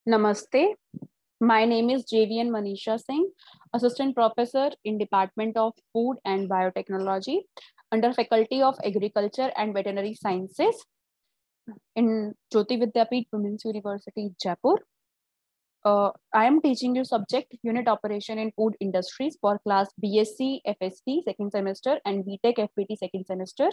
Namaste. My name is JVN Manisha Singh, Assistant Professor in Department of Food and Biotechnology under Faculty of Agriculture and Veterinary Sciences in Jyoti Vidyapeeth Women's University, Jaipur. I am teaching you subject Unit Operation in Food Industries for class BSc FSC second semester and BTech FPT second semester.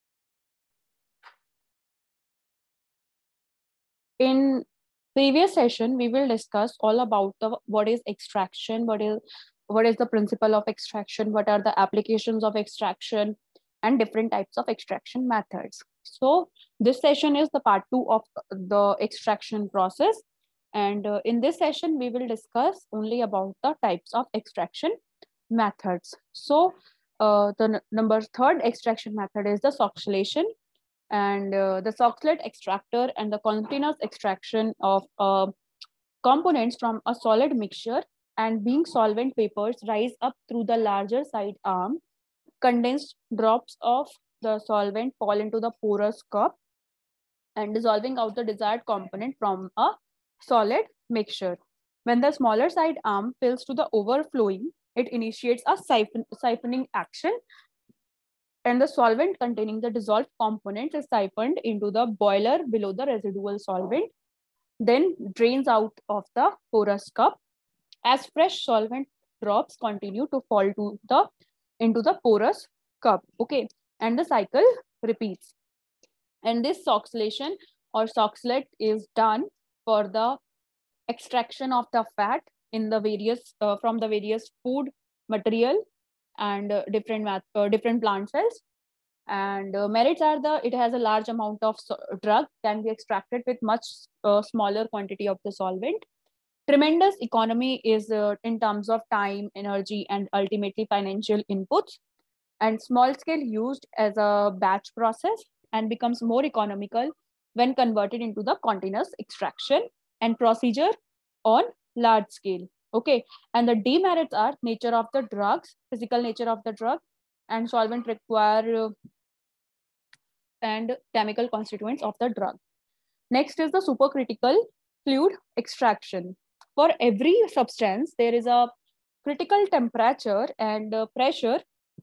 In previous session, we will discuss all about what is extraction, what is the principle of extraction, what are the applications of extraction, and different types of extraction methods. So this session is the part 2 of the extraction process. And in this session, we will discuss only about the types of extraction methods. So the number third extraction method is the soxhlation, and the Soxhlet extractor and the continuous extraction of components from a solid mixture and being solvent vapors rise up through the larger side arm. Condensed drops of the solvent fall into the porous cup and dissolving out the desired component from a solid mixture. When the smaller side arm fills to the overflowing, it initiates a siphoning action, and the solvent containing the dissolved components is siphoned into the boiler below the residual solvent, then drains out of the porous cup as fresh solvent drops continue to fall into the porous cup. Okay, and the cycle repeats. And this soxhlation or soxhlet is done for the extraction of the fat in the various from the various food material and different plant cells. And merits are it has a large amount of drug, can be extracted with much smaller quantity of the solvent. Tremendous economy is in terms of time, energy, and ultimately financial inputs. And small scale used as a batch process and becomes more economical when converted into the continuous extraction and procedure on large scale. Okay, and the demerits are nature of the drugs, physical nature of the drug, and solvent require and chemical constituents of the drug. Next is the supercritical fluid extraction. For every substance, there is a critical temperature and pressure,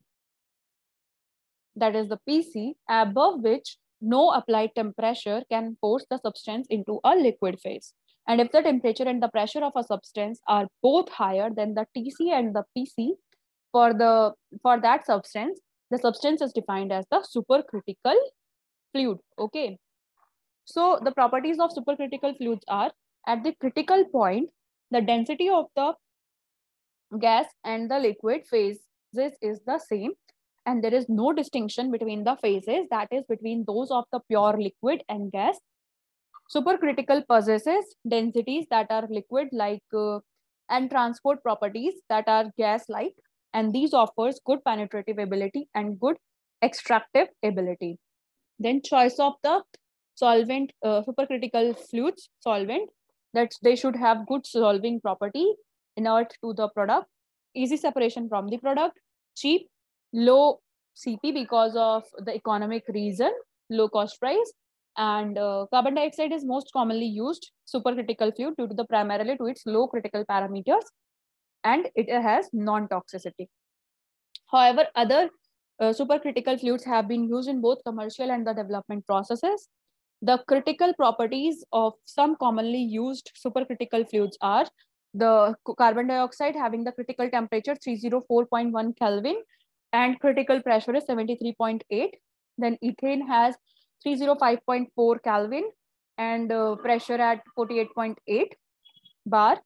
that is the PC, above which no applied temperature can force the substance into a liquid phase. And if the temperature and the pressure of a substance are both higher than the TC and the PC for that substance, the substance is defined as the supercritical fluid. Okay. So the properties of supercritical fluids are, at the critical point, the density of the gas and the liquid phases is the same, and there is no distinction between the phases, that is between those of the pure liquid and gas. Supercritical possesses densities that are liquid-like and transport properties that are gas-like, and these offers good penetrative ability and good extractive ability. Then choice of the solvent, supercritical fluids solvent, that they should have good solving property, inert to the product, easy separation from the product, cheap, low CP because of the economic reason, low cost price, and carbon dioxide is most commonly used supercritical fluid due to the primarily to its low critical parameters, and it has non-toxicity. However, other supercritical fluids have been used in both commercial and the development processes. The critical properties of some commonly used supercritical fluids are the carbon dioxide having the critical temperature 304.1 Kelvin and critical pressure is 73.8. Then ethane has 305.4 Kelvin and pressure at 48.8 bar.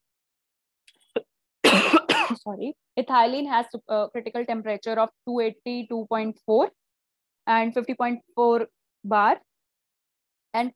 Sorry. Ethylene has critical temperature of 282.4 and 50.4 bar. And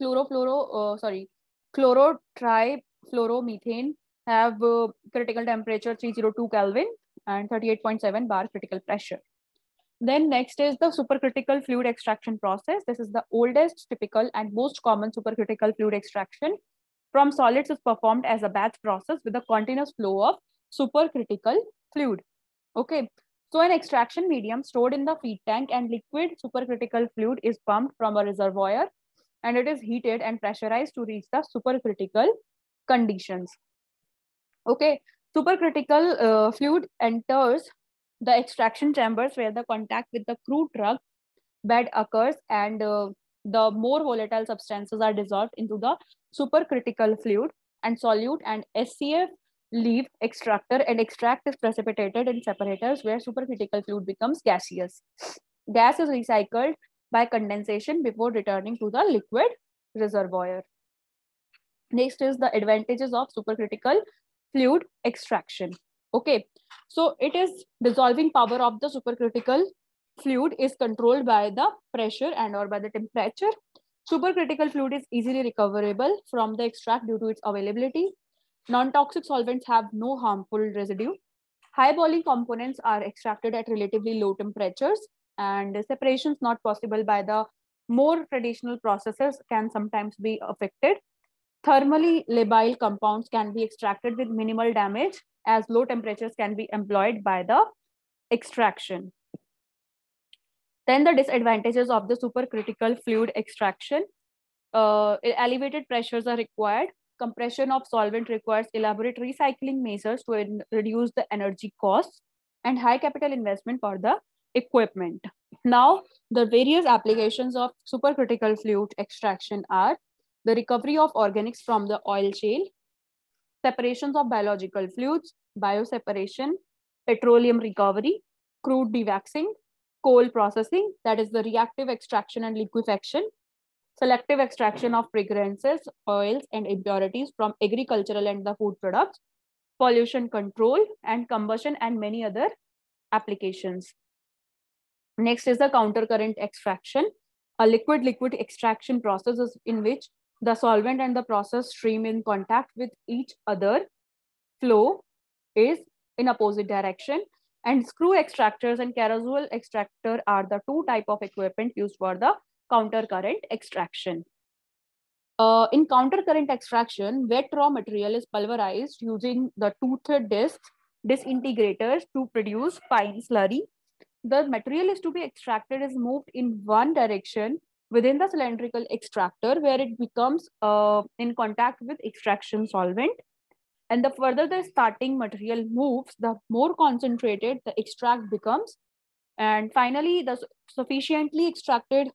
chlorotrifluoromethane have critical temperature 302 Kelvin and 38.7 bar critical pressure. Then next is the supercritical fluid extraction process. This is the oldest, typical, and most common supercritical fluid extraction from solids is performed as a batch process with a continuous flow of supercritical fluid. Okay, so an extraction medium stored in the feed tank and liquid supercritical fluid is pumped from a reservoir and it is heated and pressurized to reach the supercritical conditions. Okay, supercritical fluid enters the extraction chambers where the contact with the crude drug bed occurs, and the more volatile substances are dissolved into the supercritical fluid and solute, and SCF leave extractor, and extract is precipitated in separators where supercritical fluid becomes gaseous. Gas is recycled by condensation before returning to the liquid reservoir. Next is the advantages of supercritical fluid extraction. Okay, so it is dissolving power of the supercritical fluid is controlled by the pressure and or by the temperature. Supercritical fluid is easily recoverable from the extract due to its availability. Non-toxic solvents have no harmful residue. High boiling components are extracted at relatively low temperatures, and separations not possible by the more traditional processes can sometimes be affected. Thermally labile compounds can be extracted with minimal damage, as low temperatures can be employed by the extraction. Then the disadvantages of the supercritical fluid extraction. Elevated pressures are required. Compression of solvent requires elaborate recycling measures to reduce the energy costs, and high capital investment for the equipment. Now, the various applications of supercritical fluid extraction are the recovery of organics from the oil shale, separations of biological fluids, bioseparation, petroleum recovery, crude dewaxing, coal processing, that is the reactive extraction and liquefaction, selective extraction of fragrances, oils, and impurities from agricultural and the food products, pollution control and combustion, and many other applications. Next is the countercurrent extraction. A liquid-liquid extraction process is in which the solvent and the process stream in contact with each other. Flow is in opposite direction, and screw extractors and carousel extractor are the two type of equipment used for the countercurrent extraction. In countercurrent extraction, wet raw material is pulverized using the toothed discs, disintegrators to produce fine slurry. The material is to be extracted is moved in one direction within the cylindrical extractor, where it becomes in contact with extraction solvent. And the further the starting material moves, the more concentrated the extract becomes. And finally, the sufficiently extracted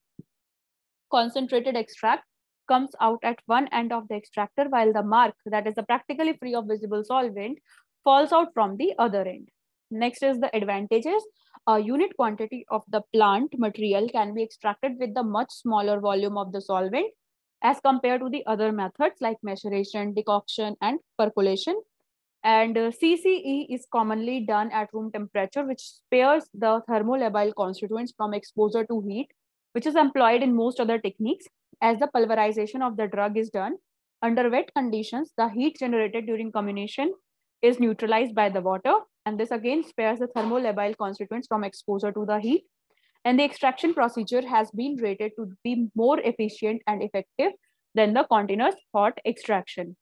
concentrated extract comes out at one end of the extractor, while the mark, that is the practically free of visible solvent, falls out from the other end. Next is the advantages. A unit quantity of the plant material can be extracted with the much smaller volume of the solvent as compared to the other methods like maceration, decoction, and percolation. And CCE is commonly done at room temperature, which spares the thermolabile constituents from exposure to heat, which is employed in most other techniques. As the pulverization of the drug is done under wet conditions, the heat generated during comminution is neutralized by the water, and this again spares the thermolabile constituents from exposure to the heat. And the extraction procedure has been rated to be more efficient and effective than the continuous hot extraction.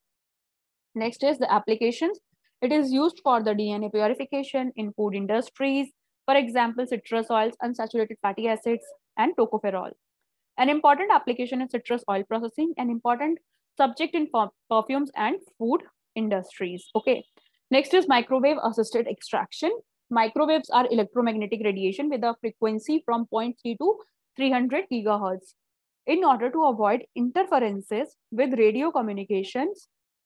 Next is the applications. It is used for the DNA purification in food industries, for example, citrus oils, unsaturated fatty acids, and tocopherol. An important application in citrus oil processing, an important subject in perfumes and food industries. Okay. Next is microwave assisted extraction. Microwaves are electromagnetic radiation with a frequency from 0.3 to 300 gigahertz. In order to avoid interferences with radio communications,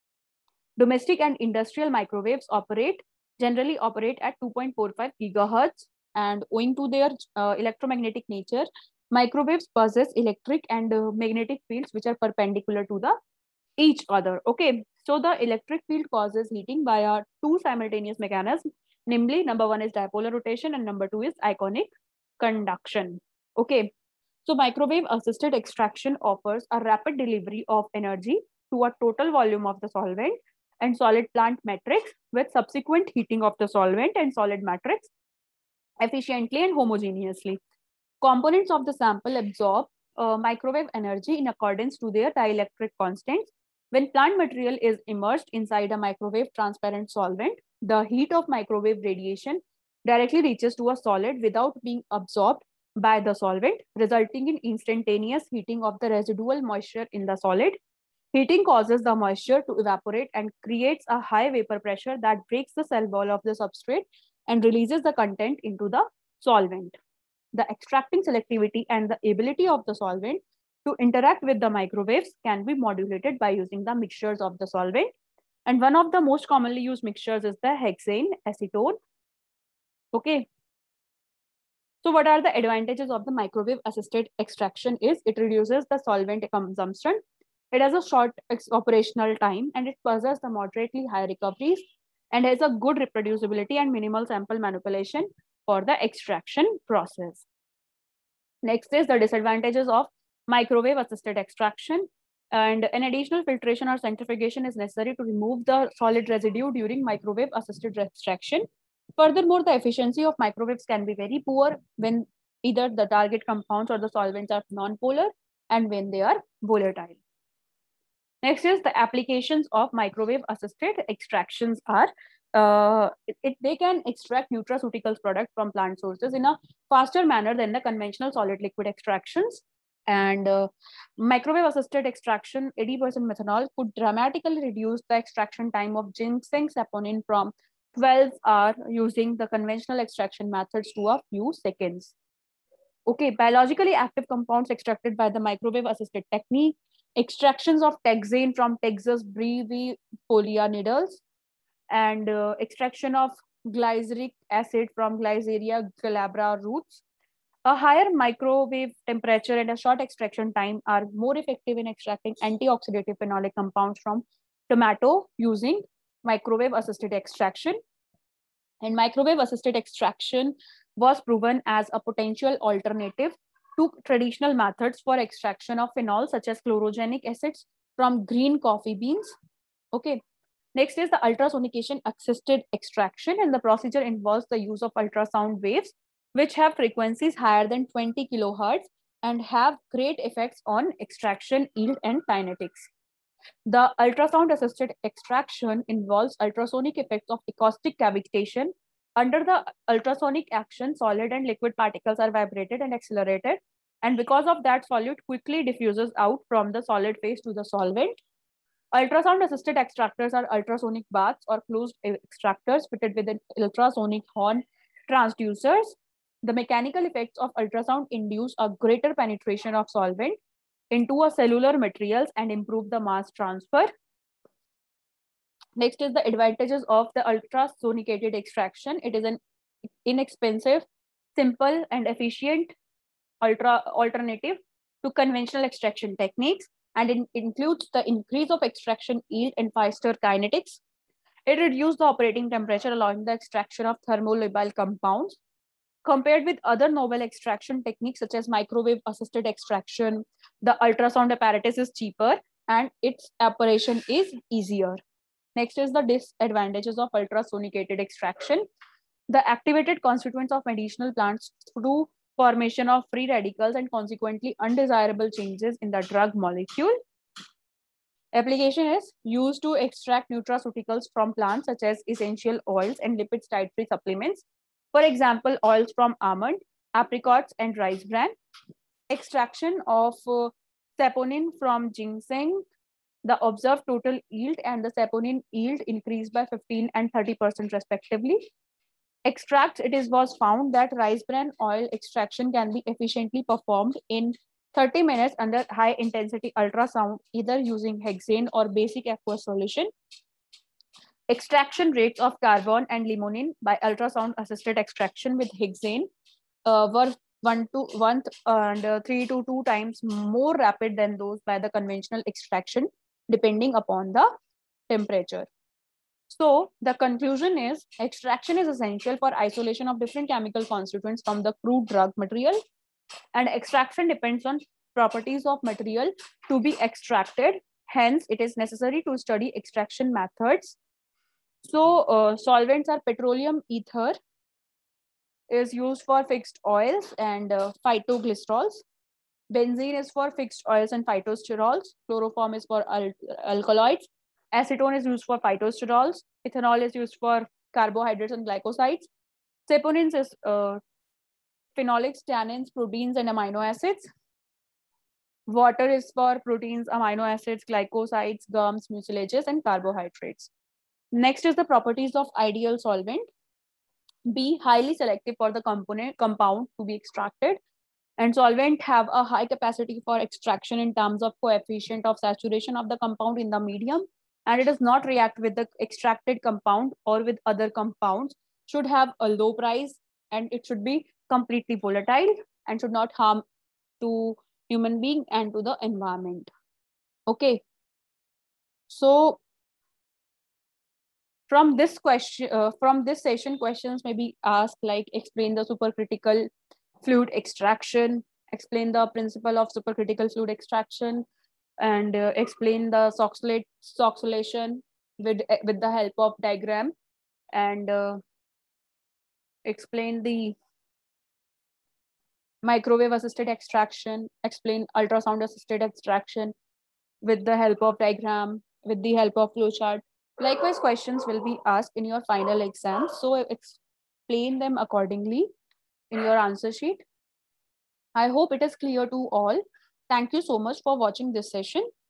domestic and industrial microwaves generally operate at 2.45 gigahertz, and owing to their electromagnetic nature, microwaves possess electric and magnetic fields which are perpendicular to each other. Okay, so the electric field causes heating via two simultaneous mechanisms, namely number one is dipolar rotation and number two is ionic conduction. Okay, so microwave assisted extraction offers a rapid delivery of energy to a total volume of the solvent and solid plant matrix with subsequent heating of the solvent and solid matrix efficiently and homogeneously. Components of the sample absorb microwave energy in accordance to their dielectric constants. When plant material is immersed inside a microwave transparent solvent, the heat of microwave radiation directly reaches to a solid without being absorbed by the solvent, resulting in instantaneous heating of the residual moisture in the solid. Heating causes the moisture to evaporate and creates a high vapor pressure that breaks the cell wall of the substrate and releases the content into the solvent. The extracting selectivity and the ability of the solvent to interact with the microwaves can be modulated by using the mixtures of the solvent. And one of the most commonly used mixtures is the hexane acetone. Okay. So what are the advantages of the microwave assisted extraction is it reduces the solvent consumption. It has a short operational time and it possesses the moderately high recoveries and has a good reproducibility and minimal sample manipulation for the extraction process. Next is the disadvantages of microwave assisted extraction. And an additional filtration or centrifugation is necessary to remove the solid residue during microwave assisted extraction. Furthermore, the efficiency of microwaves can be very poor when either the target compounds or the solvents are non-polar and when they are volatile. Next is the applications of microwave assisted extractions are they can extract nutraceuticals product from plant sources in a faster manner than the conventional solid liquid extractions. And microwave assisted extraction 80% methanol could dramatically reduce the extraction time of ginseng saponin from 12 hours using the conventional extraction methods to a few seconds. Okay, biologically active compounds extracted by the microwave assisted technique, extractions of taxane from Taxus brevifolia needles, and extraction of glyceric acid from Glyceria glabra roots. A higher microwave temperature and a short extraction time are more effective in extracting antioxidative phenolic compounds from tomato using microwave assisted extraction. And microwave assisted extraction was proven as a potential alternative to traditional methods for extraction of phenol, such as chlorogenic acids from green coffee beans. Okay. Next is the ultrasonication assisted extraction, and the procedure involves the use of ultrasound waves, which have frequencies higher than 20 kilohertz and have great effects on extraction yield and kinetics. The ultrasound assisted extraction involves ultrasonic effects of acoustic cavitation. Under the ultrasonic action, solid and liquid particles are vibrated and accelerated. And because of that, solute quickly diffuses out from the solid phase to the solvent. Ultrasound assisted extractors are ultrasonic baths or closed extractors fitted with an ultrasonic horn transducers. The mechanical effects of ultrasound induce a greater penetration of solvent into a cellular materials and improve the mass transfer. Next is the advantages of the ultrasonicated extraction. It is an inexpensive, simple, and efficient alternative to conventional extraction techniques, and it includes the increase of extraction yield and faster kinetics. It reduces the operating temperature, allowing the extraction of thermolabile compounds. Compared with other novel extraction techniques such as microwave assisted extraction, the ultrasound apparatus is cheaper and its operation is easier. Next is the disadvantages of ultrasonicated extraction. The activated constituents of medicinal plants through formation of free radicals and consequently undesirable changes in the drug molecule. Application is used to extract nutraceuticals from plants such as essential oils and lipids dietary supplements. For example, oils from almond, apricots, and rice bran. Extraction of saponin from ginseng. The observed total yield and the saponin yield increased by 15 and 30% respectively. Extracts, was found that rice bran oil extraction can be efficiently performed in 30 minutes under high intensity ultrasound, either using hexane or basic aqueous solution. Extraction rates of carbon and limonene by ultrasound assisted extraction with hexane were 1 and 3 to 2 times more rapid than those by the conventional extraction, depending upon the temperature. So the conclusion is extraction is essential for isolation of different chemical constituents from the crude drug material, and extraction depends on properties of material to be extracted. Hence, it is necessary to study extraction methods. So solvents are petroleum ether is used for fixed oils and phytoglycerols. Benzene is for fixed oils and phytosterols. Chloroform is for alkaloids. Acetone is used for phytosterols. Ethanol is used for carbohydrates and glycosides. Saponins is phenolics, tannins, proteins, and amino acids. Water is for proteins, amino acids, glycosides, gums, mucilages, and carbohydrates. Next is the properties of ideal solvent. Be highly selective for the compound to be extracted. And solvent have a high capacity for extraction in terms of coefficient of saturation of the compound in the medium, and it does not react with the extracted compound or with other compounds, should have a low price, and it should be completely volatile and should not harm to human being and to the environment. Okay. So from this question, from this session, questions may be asked like explain the supercritical fluid extraction, explain the principle of supercritical fluid extraction, and explain the Soxholation with the help of diagram, and explain the microwave assisted extraction, explain ultrasound assisted extraction with the help of diagram, with the help of flowchart. Likewise, questions will be asked in your final exam, so explain them accordingly in your answer sheet. I hope it is clear to all. Thank you so much for watching this session.